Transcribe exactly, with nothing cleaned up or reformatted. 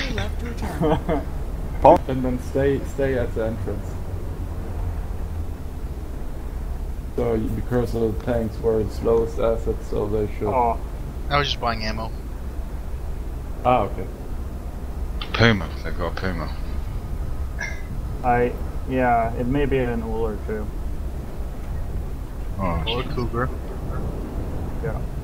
Turn left to return. And then stay stay at the entrance. So you- because the tanks were the slowest assets, so they should. Oh, I was just buying ammo. Ah, okay. Puma, they've got a Puma. I, yeah, it may be an Uller too. Oh, Or Cougar. Yeah.